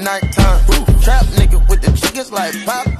nighttime. Trap nigga with the chickens like Popeye.